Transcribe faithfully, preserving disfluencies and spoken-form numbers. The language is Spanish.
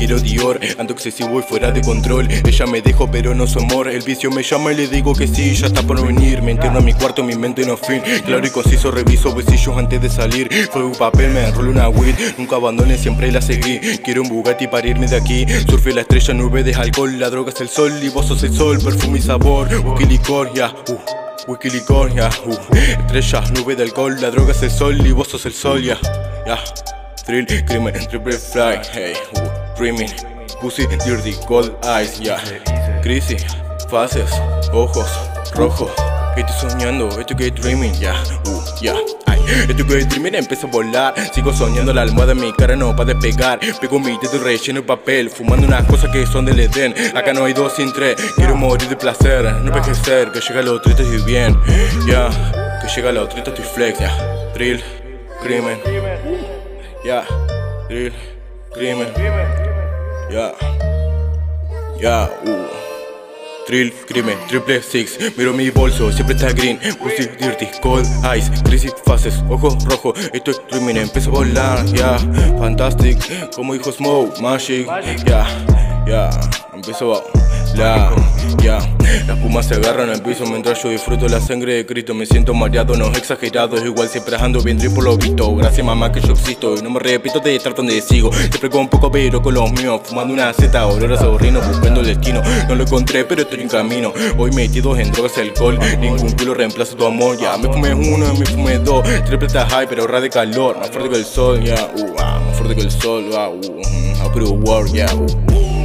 quiero Dior, ando excesivo y fuera de control. Ella me dejó pero no su amor, el vicio me llama y le digo que sí, ya está por venir. Me interno a mi cuarto, mi mente no fin, claro y conciso reviso bolsillos antes de salir. Fue un papel, me enrolo una weed, nunca abandone, siempre la seguí. Quiero un Bugatti para irme de aquí, surfe la estrella, nube de alcohol. La droga es el sol y vos sos el sol, perfume y sabor, whisky licor, ya, yeah, uh, whisky licor, ya, yeah, uh, estrella, nube de alcohol. La droga es el sol y vos sos el sol, ya, yeah, ya, yeah. Thrill, crimen, triple fly, hey, uh, dreaming, pussy, dirty, cold eyes, ya, yeah. Crisis, fases, ojos, rojos. Estoy soñando, estoy dreaming, ya, yeah, uh, ya, yeah. Estoy dreaming, empiezo a volar. Sigo soñando, la almohada en mi cara no va a despegar. Pego mi dedo relleno de papel, fumando unas cosas que son del Edén. Acá no hay dos sin tres, quiero morir de placer, no envejecer, que llega a los treinta estoy bien, ya, yeah. Que llega a los treinta estoy flex, ya, yeah. Thrill, crimen, ya, yeah. Thrill, crimen, ya, yeah. ya, yeah. uh. Thrill, crimen, triple six, miro mi bolso, siempre está green. Pussy, dirty, cold eyes, crisis, fases, ojos rojos. Estoy dreaming, empiezo a volar, ya, yeah. Fantastic, como hijo Smoke, Magic, ya, ya, yeah. Empiezo a volar, ya, yeah. Las pumas se agarran al piso mientras yo disfruto la sangre de Cristo. Me siento mareado, no exagerado, es igual siempre ando bien por lo visto. Gracias mamá que yo existo y no me repito de estar donde sigo. Siempre con un poco pero con los míos, fumando una zeta, aurora sobrino, buscando el destino. No lo encontré pero estoy en camino, hoy metidos en drogas y alcohol. Ningún culo reemplaza tu amor, ya. Me fumé uno, me fumé dos, triple está high pero ahorra de calor. Más fuerte que el sol, ya, yeah. uh, ah, más fuerte que el sol, ah, uh, uh, I put a war, ya, yeah. uh.